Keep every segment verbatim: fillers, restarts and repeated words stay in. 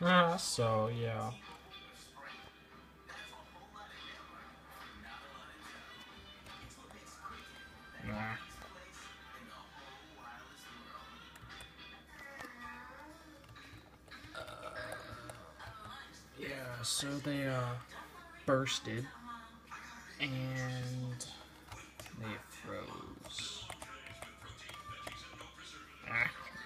Uh, so, yeah. Nah. Yeah, so they uh, bursted and they froze. Ah.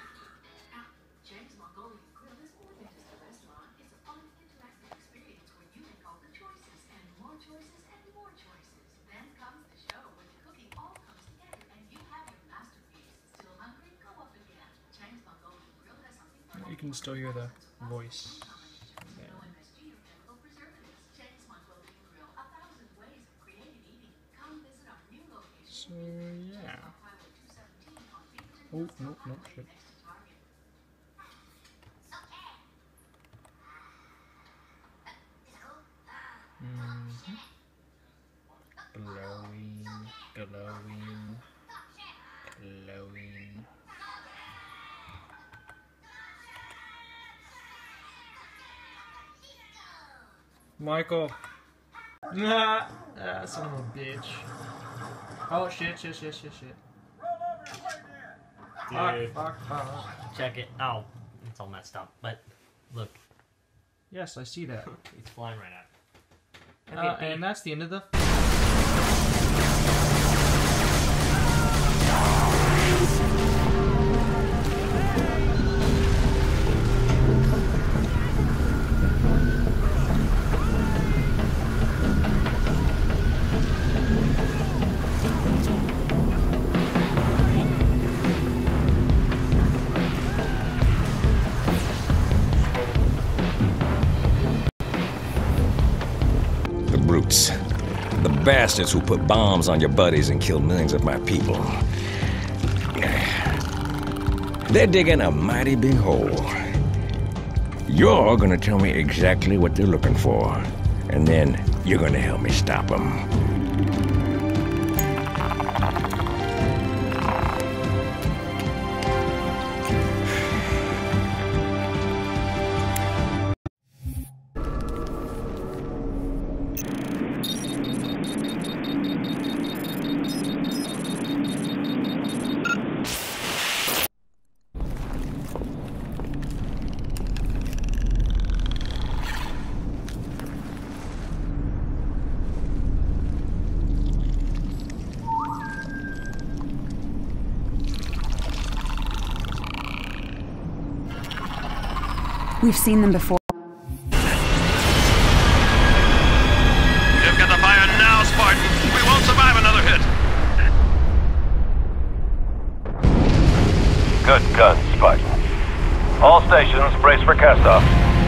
You can still hear the voice. There. So yeah. Oh no no shit. Mm-hmm. Glowing, glowing, glowing. Michael. Nah, ah, son of a bitch. Oh shit, shit, shit, shit, shit. Dude, Fuck, fuck, fuck. check it. Oh, it's all messed up. But look, Yes, I see that. it's flying right at. Uh, and that's the end of the. The brutes. The bastards who put bombs on your buddies and kill millions of my people. They're digging a mighty big hole. You're gonna tell me exactly what they're looking for, and then you're gonna help me stop them. We've seen them before. You've got the fire now, Spartan. We won't survive another hit. Good guns, Spartan. All stations, brace for cast-off.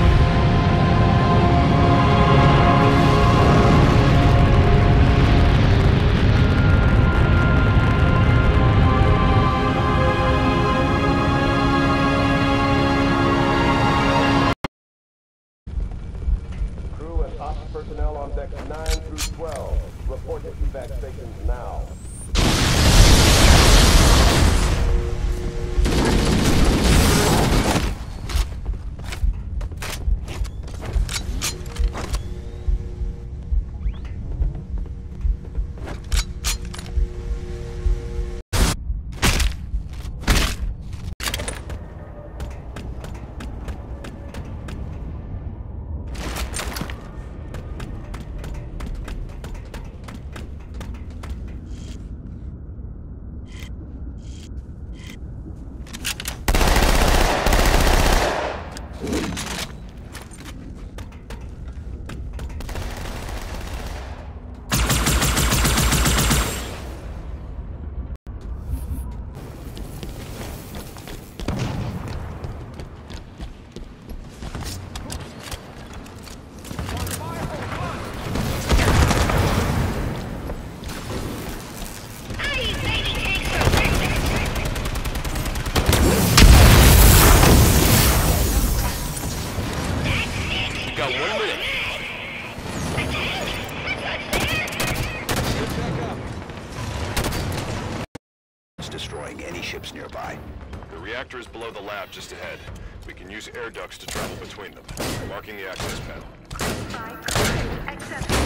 Crew and ops personnel on decks nine through twelve. Report to evac stations now. Got one minute. It's destroying any ships nearby. The reactor is below the lab just ahead. We can use air ducts to travel between them. Marking the access panel. Five, accept.